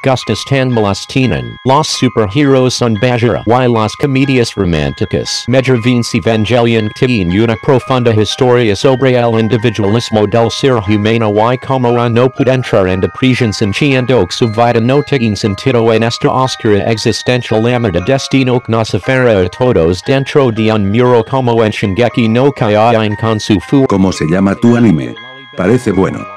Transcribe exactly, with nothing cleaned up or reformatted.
gustas tan malas tienen los superheroes son bajera y las comedias románticas medravin evangelion tienen una profunda historia sobre el individualismo del ser humano y como a no puede entrar en depresión sintiendo que su vida no tiene sentido en esta oscura existencia llamada destino que nos afera a todos dentro de un muro como en Shingeki no Kyojin con su fu. ¿Cómo se llama tu anime? Parece bueno.